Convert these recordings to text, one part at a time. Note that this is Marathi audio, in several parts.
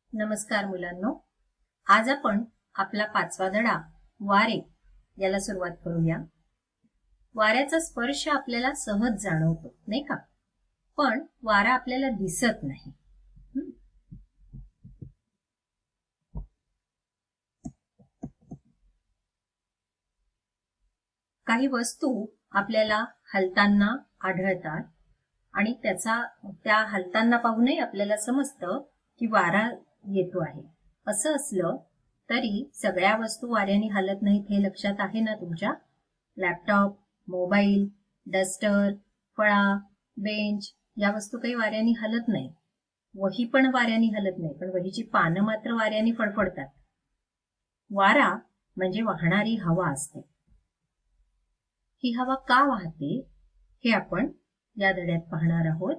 नमस्कार मुलांनो, आज आपण आपला 5वा धडा वारे याला सुरुवात करूया। वाऱ्याचा स्पर्श आपल्याला सहज जाणवतो, नाही का? पण वारा आपल्याला दिसत नाही। काही वस्तू आपल्याला हलताना आढळतात आणि त्या हलताना पाहूनही आपल्याला समजतं की वारा येतो आहे। असं असलं तरी सगळ्या वस्तू वाऱ्याने हलत नाहीत हे लक्षात आहे ना तुमच्या? लॅपटॉप, मोबाईल, डस्टर, फळा, बेंच या वस्तू काही वाऱ्याने हलत नाही। वही पण वाऱ्याने हलत नाही, पण वहीची पानं मात्र वाऱ्याने फडफडतात। वारा म्हणजे वाहणारी हवा असते। ही हवा का वाहते हे आपण या धड्यात पाहणार आहोत।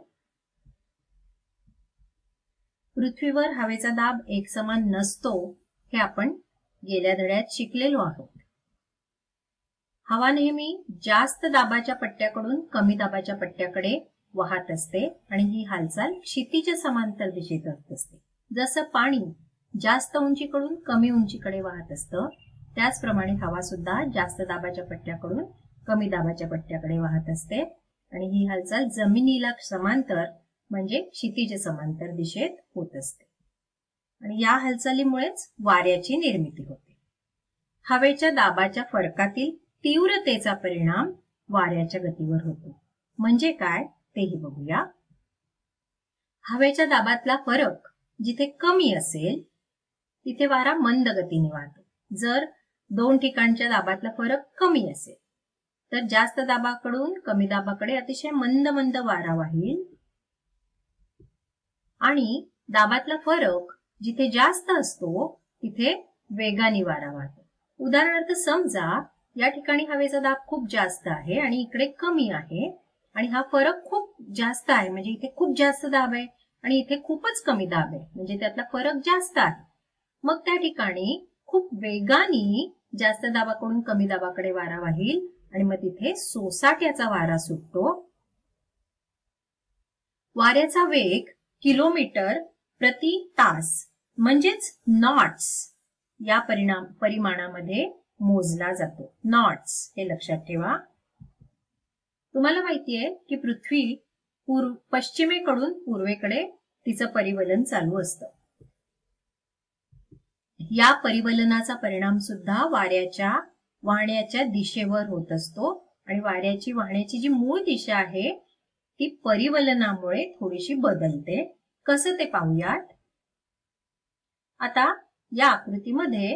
पृथ्वीवर हवेचा दाब एकसमान नसतो हे आपण गेल्या धड्यात शिकलेलो आहोत। हवा नेहमी जास्त दाबाच्या पट्ट्याकडून कमी दाबाच्या पट्ट्याकडे वाहत असते आणि ही हालचाल क्षितिज समांतर दिशेत होत असते। जसं पाणी जास्त उंचीकडून कमी उंचीकडे वाहत असतं, त्याचप्रमाणे हवा सुद्धा जास्त दाबाच्या पट्ट्याकडून कमी दाबाच्या पट्ट्याकडे वाहत असते आणि ही हालचाल जमिनीला समांतर म्हणजे क्षितिज समांतर दिशेत होत असते आणि या हालचालीमुळेच वाऱ्याची निर्मिती होते। हवेच्या दाबाच्या फरकातील तीव्रतेचा परिणाम वाऱ्याच्या गतीवर होतो। म्हणजे काय तेही बघूया। हवेच्या दाबातला फरक जिथे कमी असेल तिथे वारा मंद गतीने वाहतो। जर दोन ठिकाणच्या दाबातला फरक कमी असेल तर जास्त दाबाकडून कमी दाबाकडे अतिशय मंद मंद वारा वाहील आणि दाबातला फरक जिथे जास्त असतो तिथे वेगाने वारा वाहतो। उदाहरणार्थ समजा या ठिकाणी हवेचा दाब खूप जास्त आहे आणि इकडे कमी आहे आणि हा फरक खूप जास्त आहे, म्हणजे इथे खूप जास्त दाब आहे आणि इथे खूपच कमी दाब आहे, म्हणजे त्यातला फरक जास्त आहे। मग त्या ठिकाणी खूप वेगाने जास्त दाबाकडून कमी दाबाकडे वारा वाहील आणि मग तिथे सोसाट्याचा वारा सुटतो। वाऱ्याचा वेग किलोमीटर प्रति तास म्हणजेच नॉट्स या परिमाणामध्ये मोजला जातो। नॉट्स हे लक्षात ठेवा। तुम्हाला माहितीये की पृथ्वी पश्चिमेकडून पूर्वेकडे तिचं परिवलन चालू असतं। या परिवलनाचा परिणाम सुद्धा वाऱ्याच्या वाहण्याच्या दिशेवर होत असतो आणि वाऱ्याची वाहण्याची जी मूळ दिशा आहे ती परिवलनामुळे थोडीशी बदलते। कसं ते पाहूयात। आता या आकृतीमध्ये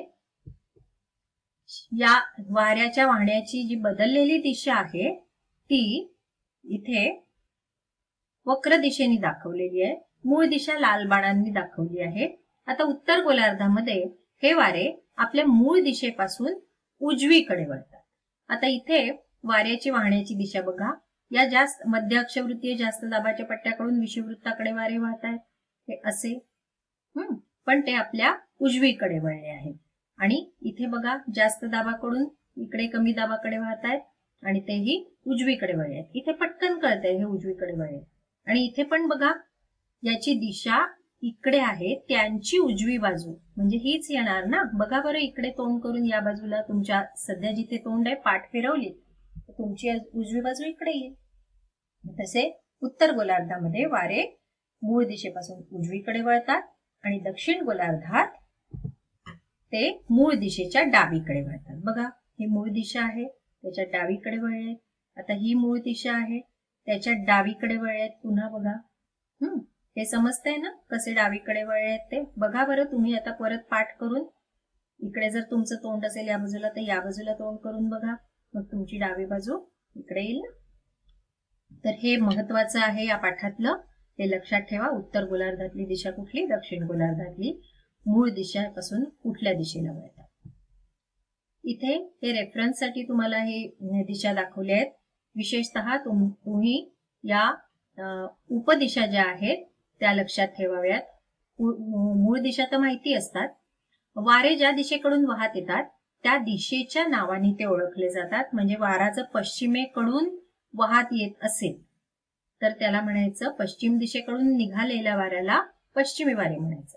या वाऱ्याच्या वाहण्याची जी बदललेली दिशा आहे ती इथे वक्र दिशेने दाखवलेली आहे। मूळ दिशा लाल बाणांनी दाखवली आहे। आता उत्तर गोलार्धामध्ये हे वारे आपल्या मूळ दिशेपासून उजवीकडे वळतात। आता इथे वाऱ्याची वाहण्याची दिशा बघा। या जास्त मध्य अक्षवृत्तीय जास्त दाबाच्या पट्ट्याकडून विषुववृत्ताकडे वारे वाहत आहेत, हे असे पण ते आपल्या उजवीकडे वळले आहेत। आणि इथे बघा जास्त दाबाकडून इकडे कमी दाबाकडे वाहत आहेत आणि तेही उजवीकडे वळले आहेत। इथे पटकन कळतंय हे उजवीकडे वळले आणि इथे पण बघा याची दिशा इकडे आहे, त्यांची उजवी बाजू म्हणजे हीच येणार ना। बघा बरं, इकडे तोंड करून या बाजूला तुमच्या सध्या जिथे तोंड आहे पाठ फिरवली तर तुमची उजवी बाजू इकडे येईल। तसे उत्तर गोलार्धामध्ये वारे मूळ दिशेपासून उजवीकडे वळतात आणि दक्षिण गोलार्धात ते मूळ दिशेच्या डावीकडे वळतात। बघा ही मूळ दिशा आहे, त्याच्या डावीकडे वळले। आता ही मूळ दिशा आहे, त्याच्या डावीकडे वळले। पुन्हा बघा, हे समजतंय ना कसे डावीकडे वळले ते? बघा बरं तुम्ही आता परत पाठ करून, इकडे जर तुमचं तोंड असेल या बाजूला तर या बाजूला तोंड करून बघा, मग तुमची डावी बाजू इकडे येईल ना। तर हे महत्वाचं आहे या पाठातलं, हे लक्षात ठेवा। उत्तर गोलार्धातली दिशा कुठली, दक्षिण गोलार्धातली मूळ दिशेपासून कुठल्या दिशेला वळतात। इथे हे रेफरन्ससाठी तुम्हाला हे दिशा दाखवले आहेत। विशेषतः तुम्ही या उपदिशा ज्या आहेत त्या लक्षात ठेवाव्यात। मूळ दिशा तर माहिती असतात। वारे ज्या दिशेकडून वाहत येतात त्या दिशेच्या नावाने ते ओळखले जातात। म्हणजे वारा जर पश्चिमेकडून वाहत येत असेल तर त्याला म्हणायचं, पश्चिम दिशेकडून निघालेल्या वाऱ्याला पश्चिमी वारे म्हणायचं।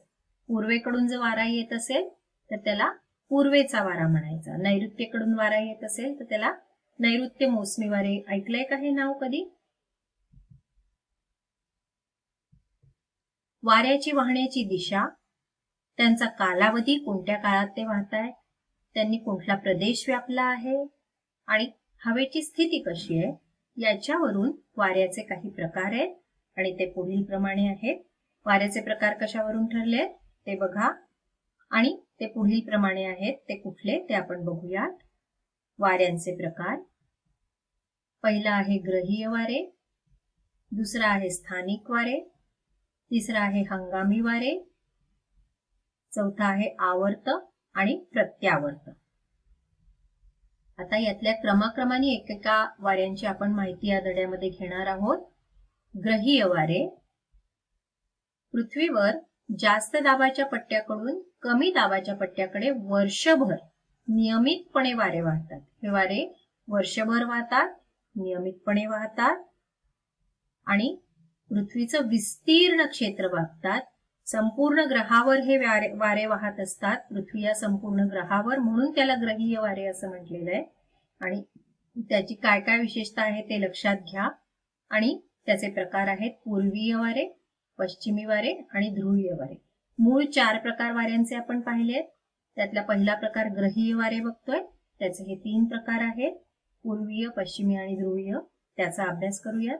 पूर्वेकडून जर वारा येत असेल तर त्याला पूर्वेचा वारा म्हणायचा, नैऋत्येकडून वारा येत असेल तर त्याला नैऋत्य मोसमी वारे. ऐकलंय का हे नाव कधी? वाऱ्याची वाहण्याची दिशा, त्यांचा कालावधी, कोणत्या काळात ते वाहत आहेत, त्यांनी कुठला प्रदेश व्यापला आहे आणि हवेची स्थिती कशी आहे, याच्यावरून वाऱ्याचे काही प्रकार आहेत आणि ते पुढील प्रमाणे आहेत. वाऱ्याचे प्रकार कशावरून ठरले ते बघा आणि ते पुढील प्रमाणे आहेत. ते कुठले ते आपण बघूयात. वाऱ्यांचे प्रकार. पहिला आहे ग्रहीय वारे, दुसरा आहे स्थानिक वारे, तिसरा आहे हंगामी वारे, चौथा आहे आवर्त आणि प्रत्यावर्त. आता यातल्या क्रमाक्रमाने एकेका वाऱ्यांची आपण माहिती या धड्यामध्ये घेणार आहोत. ग्रहीय वारे. पृथ्वीवर जास्त दाबाच्या पट्ट्याकडून कमी दाबाच्या पट्ट्याकडे वर्षभर नियमितपणे वारे वाहतात. हे वारे वर्षभर वाहतात, नियमितपणे वाहतात आणि पृथ्वीचं विस्तीर्ण क्षेत्र व्यापतात. संपूर्ण ग्रहावर हे वारे वाहत असतात. पृथ्वी या संपूर्ण ग्रहावर, म्हणून त्याला ग्रहीय वारे असं म्हटलेलं आहे. आणि त्याची काय काय विशेषता आहे ते लक्षात घ्या. आणि त्याचे प्रकार आहेत पूर्वीय वारे, पश्चिमी वारे आणि ध्रुवीय वारे. मूळ 4 प्रकार वाऱ्यांचे आपण पाहिलेत. त्यातला पहिला प्रकार ग्रहीय वारे बघतोय. त्याचे हे 3 प्रकार आहेत, पूर्वीय, पश्चिमी आणि ध्रुवीय. त्याचा अभ्यास करूयात.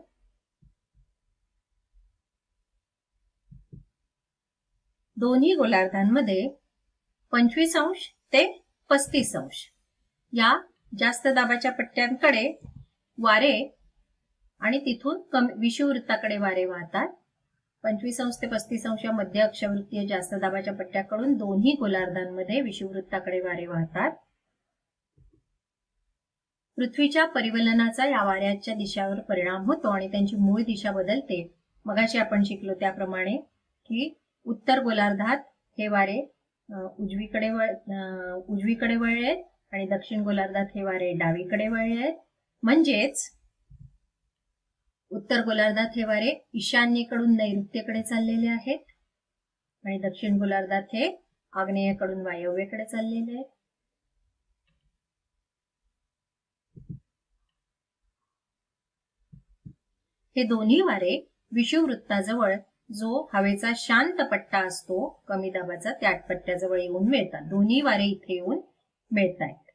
दोन्ही गोलार्धांमध्ये 25° ते 35° या जास्त दाबाच्या पट्ट्यांकडे वारे आणि तिथून विषुववृत्ताकडे वारे वाहतात. 25° ते 35° या मध्य अक्षवृत्तीय जास्त दाबाच्या पट्ट्याकडून दोन्ही गोलार्धांमध्ये विषुववृत्ताकडे वारे वाहतात. पृथ्वीच्या परिवलनाचा या वाऱ्याच्या दिशावर परिणाम होतो आणि त्यांची मूळ दिशा बदलते. मगाशी आपण शिकलो त्याप्रमाणे की उत्तर गोलार्धात हे वारे उजवीकडे वळलेत आणि दक्षिण गोलार्धात हे वारे डावीकडे वळलेत. म्हणजेच उत्तर गोलार्धात हे वारे ईशान्येकडून नैऋत्येकडे चाललेले आहेत आणि दक्षिण गोलार्धात हे आग्नेयेकडून वायव्येकडे चाललेले आहेत. हे दोन्ही वारे विषुववृत्ताजवळ जो हवेचा शांत पट्टा असतो कमी दाबाचा, त्या पट्ट्याजवळ येऊन मिळतात. दोन्ही वारे इथे येऊन मिळतात.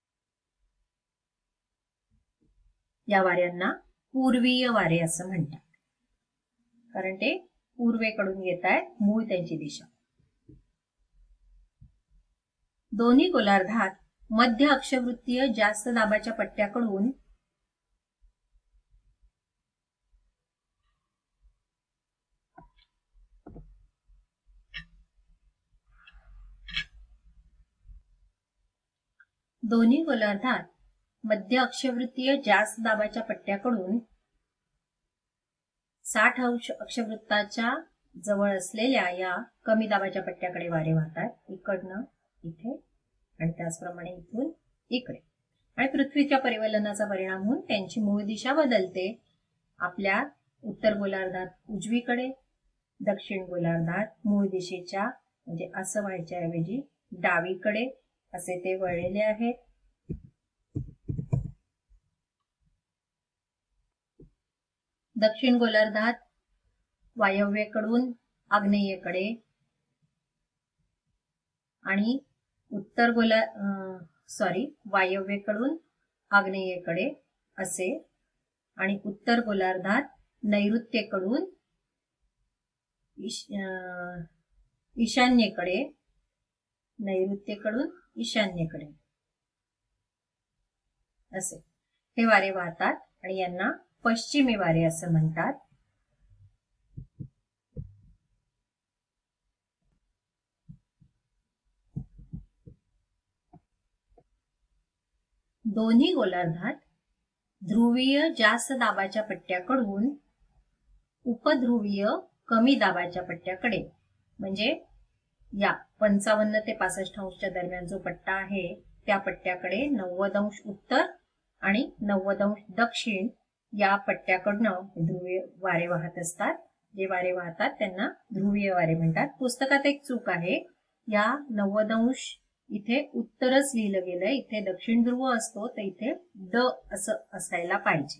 या वाऱ्यांना पूर्वीय वारे असं म्हणतात, कारण ते पूर्वेकडून येत आहेत, मूळ त्यांची दिशा. दोन्ही गोलार्धात मध्य अक्षवृत्तीय जास्त दाबाच्या पट्ट्याकडून दोन्ही गोलार्धात मध्य अक्षवृत्तीय जास्त दाबाच्या पट्ट्याकडून 60° अक्षवृत्ताच्या जवळ असलेल्या या कमी दाबाच्या पट्ट्याकडे वारे वाहतात. इकडनं इथे आणि त्याचप्रमाणे इथून इकडे. आणि पृथ्वीच्या परिवलनाचा परिणाम होऊन त्यांची मूळ दिशा बदलते. आपल्या उत्तर गोलार्धात उजवीकडे, दक्षिण गोलार्धात मूळ दिशेच्या म्हणजे असं व्हायच्या ऐवजी डावीकडे असे ते वळलेले आहेत. दक्षिण गोलार्धात वायव्येकडून आग्नेयेकडे आणि वायव्येकडून आग्नेयेकडे असे, आणि उत्तर गोलार्धात नैऋत्येकडून ईशान्येकडे असे हे वारे वाहतात आणि यांना पश्चिमी वारे असं म्हणतात. दोन्ही गोलार्धात ध्रुवीय जास्त दाबाच्या पट्ट्याकडून उपध्रुवीय कमी दाबाच्या पट्ट्याकडे, म्हणजे या 55 ते 65° दरम्यान जो पट्टा आहे त्या पट्ट्याकडे 90° उत्तर आणि 90° दक्षिण या पट्ट्याकडनं ध्रुवीय वारे वाहत असतात. जे वारे वाहतात त्यांना ध्रुवीय वारे म्हणतात. पुस्तकात एक चूक आहे. या 90° इथे उत्तरच लिहिलं गेलंय. इथे दक्षिण ध्रुव असतो तर इथे ड असं असायला पाहिजे.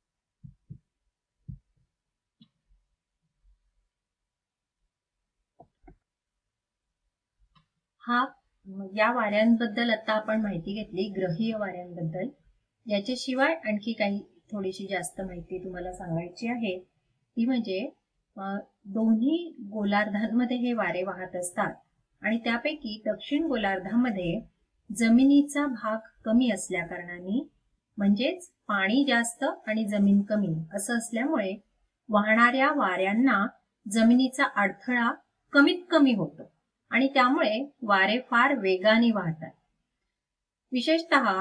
या वाऱ्यांबद्दल आता आपण माहिती घेतली, ग्रहीय वाऱ्यांबद्दल. याच्याशिवाय आणखी काही थोडीशी जास्त माहिती तुम्हाला सांगायची आहे. ती म्हणजे दोन्ही गोलार्धांमध्ये हे वारे वाहत असतात आणि त्यापैकी दक्षिण गोलार्धामध्ये जमिनीचा भाग कमी असल्या कारणाने, म्हणजेच पाणी जास्त आणि जमीन कमी असं असल्यामुळे वाहणाऱ्या वाऱ्यांना जमिनीचा अडथळा कमीत कमी होतो आणि त्यामुळे वारे फार वेगाने वाहतात. विशेषतः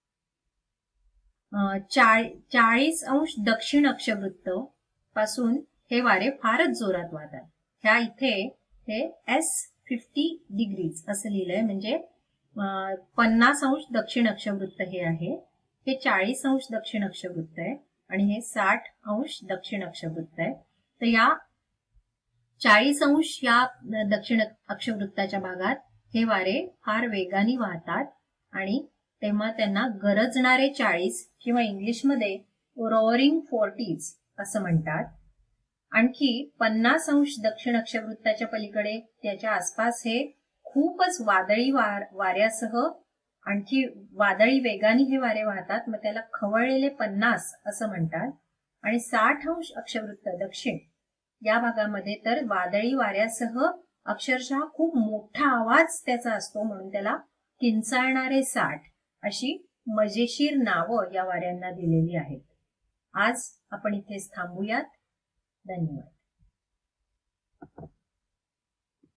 40° दक्षिण अक्षवृत्त पासून हे वारे फारच जोरात वाहतात. ह्या इथे हे S50° असं लिहिलंय, म्हणजे 50° दक्षिण अक्षवृत्त हे आहे. हे 40° दक्षिण अक्षवृत्त आहे आणि हे 60° दक्षिण अक्षवृत्त आहे. तर या 40° या दक्षिण अक्षवृत्ताच्या भागात हे वारे फार वेगाने वाहतात आणि तेव्हा त्यांना गरजणारे 40 किंवा इंग्लिशमध्ये रोअरिंग 40s असं म्हणतात. आणखी 50° दक्षिण अक्षवृत्ताच्या पलीकडे त्याच्या आसपास हे खूपच वादळी वाऱ्यासह आणखी वादळी वेगाने हे वारे वाहतात, मग त्याला खवळलेले 50 असं म्हणतात. आणि 60° अक्षवृत्त दक्षिण या भागामध्ये तर वादळी वाऱ्यासह अक्षरशः खूप मोठा आवाज त्याचा असतो, म्हणून त्याला किंचाळणारे 60 अशी मजेशीर नावं या वाऱ्यांना दिलेली आहेत. आज आपण इथेच थांबूयात. धन्यवाद.